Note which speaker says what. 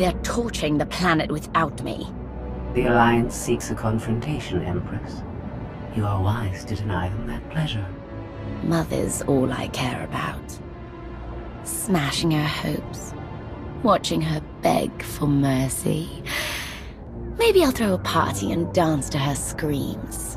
Speaker 1: They're torching the planet without me.
Speaker 2: The Alliance seeks a confrontation, Empress. You are wise to deny them that pleasure.
Speaker 1: Mother's all I care about. Smashing her hopes. Watching her beg for mercy. Maybe I'll throw a party and dance to her screams.